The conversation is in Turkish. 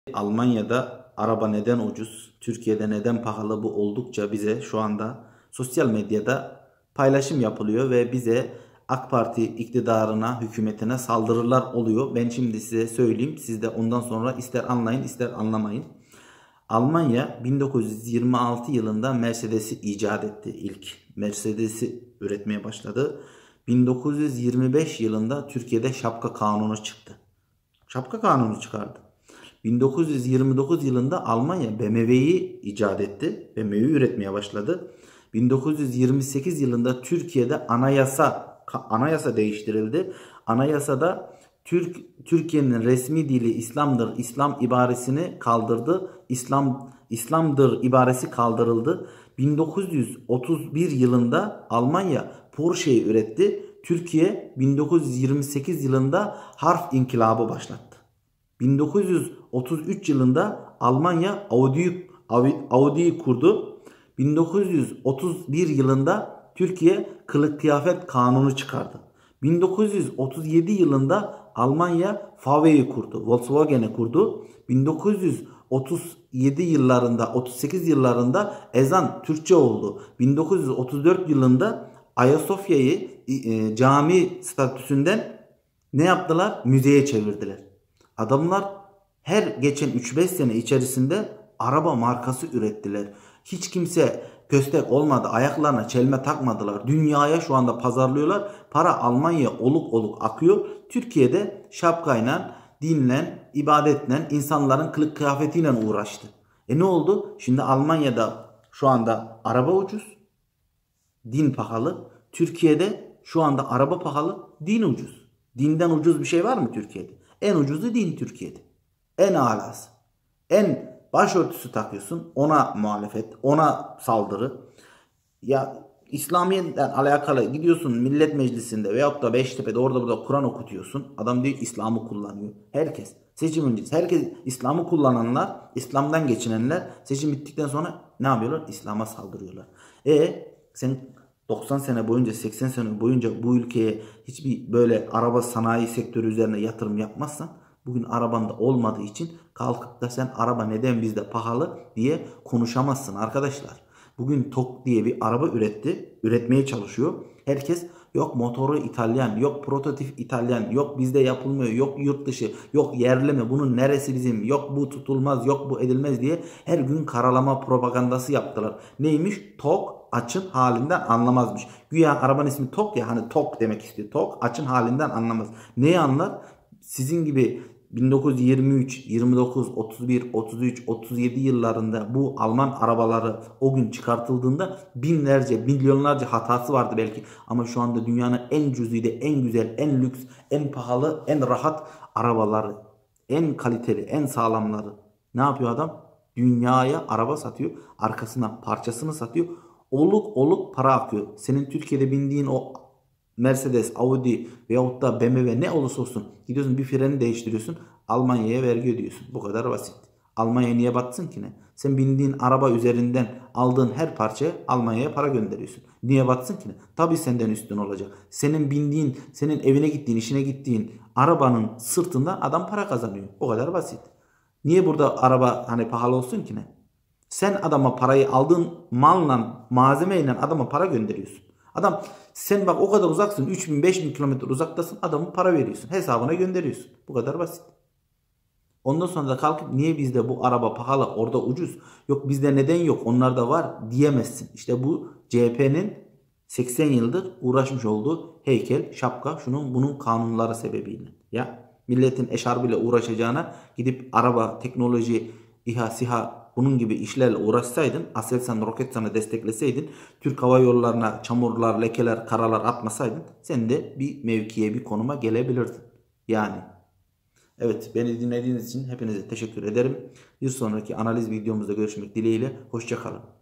Almanya'da araba neden ucuz, Türkiye'de neden pahalı, bu oldukça bize şu anda sosyal medyada paylaşım yapılıyor ve bize AK Parti iktidarına, hükümetine saldırılar oluyor. Ben şimdi size söyleyeyim, siz de ondan sonra ister anlayın ister anlamayın. Almanya 1926 yılında Mercedes'i icat etti ilk. Mercedes'i üretmeye başladı. 1925 yılında Türkiye'de şapka kanunu çıktı. Şapka kanunu çıkardı. 1929 yılında Almanya BMW'yi icat etti. BMW'yi üretmeye başladı. 1928 yılında Türkiye'de anayasa değiştirildi. Anayasada Türkiye'nin resmi dili İslam'dır. İslam ibaresini kaldırdı. İslam'dır ibaresi kaldırıldı. 1931 yılında Almanya Porsche'yi üretti. Türkiye 1928 yılında harf inkılabı başlattı. 1933 yılında Almanya Audi'yi kurdu. 1931 yılında Türkiye kılık kıyafet kanunu çıkardı. 1937 yılında Almanya VW'yi kurdu. Volkswagen'i kurdu. 1937 yıllarında, 38 yıllarında ezan Türkçe oldu. 1934 yılında Ayasofya'yı cami statüsünden ne yaptılar? Müzeye çevirdiler. Adamlar her geçen 3-5 sene içerisinde araba markası ürettiler. Hiç kimse köstek olmadı. Ayaklarına çelme takmadılar. Dünyaya şu anda pazarlıyorlar. Para Almanya'ya oluk oluk akıyor. Türkiye'de şapkayla, dinle, ibadetle, insanların kılık kıyafetiyle uğraştı. Ne oldu? Şimdi Almanya'da şu anda araba ucuz, din pahalı. Türkiye'de şu anda araba pahalı, din ucuz. Dinden ucuz bir şey var mı Türkiye'de? En ucuzu din Türkiye'de. En alası. En başörtüsü takıyorsun, ona muhalefet, ona saldırı. Ya İslamiyet'le alakalı gidiyorsun millet meclisinde veyahut da Beştepe'de orada burada Kur'an okutuyorsun. Adam diyor İslam'ı kullanıyor. Herkes. Seçim öncesi herkes İslam'ı kullananlar, İslam'dan geçinenler seçim bittikten sonra ne yapıyorlar? İslam'a saldırıyorlar. Sen 90 sene boyunca, 80 sene boyunca bu ülkeye hiçbir böyle araba sanayi sektörü üzerine yatırım yapmazsan, bugün arabanda olmadığı için kalkıp da sen araba neden bizde pahalı diye konuşamazsın arkadaşlar. Bugün TOG diye bir araba üretmeye çalışıyor. Herkes yok motoru İtalyan, yok prototip İtalyan, yok bizde yapılmıyor, yok yurt dışı, yok yerli mi, bunun neresi bizim, yok bu tutulmaz, yok bu edilmez diye her gün karalama propagandası yaptılar. Neymiş? TOG açın halinden anlamazmış. Güya arabanın ismi TOG ya, hani TOG demek istiyor. TOG açın halinden anlamaz. Neyi anlar? Sizin gibi 1923, 29, 31, 33, 37 yıllarında bu Alman arabaları o gün çıkartıldığında binlerce, milyonlarca hatası vardı belki. Ama şu anda dünyanın en cüzide, en güzel, en lüks, en pahalı, en rahat arabaları, en kaliteli, en sağlamları. Ne yapıyor adam? Dünyaya araba satıyor, arkasına parçasını satıyor. Oluk oluk para akıyor. Senin Türkiye'de bindiğin o Mercedes, Audi veyahut da BMW ne olursa olsun gidiyorsun bir freni değiştiriyorsun, Almanya'ya vergi ödüyorsun. Bu kadar basit. Almanya niye batsın ki ne? Sen bindiğin araba üzerinden aldığın her parçaya Almanya'ya para gönderiyorsun. Niye batsın ki ne? Tabii senden üstün olacak. Senin bindiğin, senin evine gittiğin, işine gittiğin arabanın sırtından adam para kazanıyor. O kadar basit. Niye burada araba hani pahalı olsun ki ne? Sen adama parayı aldığın malla, malzemeyle adama para gönderiyorsun. Adam sen bak o kadar uzaksın, 3000-5000 kilometre uzaktasın, adamın para veriyorsun, hesabına gönderiyorsun. Bu kadar basit. Ondan sonra da kalkıp niye bizde bu araba pahalı, orada ucuz, yok bizde neden yok, onlarda var diyemezsin. İşte bu CHP'nin 80 yıldır uğraşmış olduğu heykel, şapka, şunun bunun kanunları sebebiyle. Ya milletin eşarbıyla uğraşacağına gidip araba, teknoloji, İHA, SİHA bunun gibi işlerle uğraşsaydın, Aselsan, Roketsan'ı destekleseydin, Türk Hava Yolları'na çamurlar, lekeler, karalar atmasaydın sen de bir mevkiye, bir konuma gelebilirdin. Yani. Evet, beni dinlediğiniz için hepinize teşekkür ederim. Bir sonraki analiz videomuzda görüşmek dileğiyle. Hoşça kalın.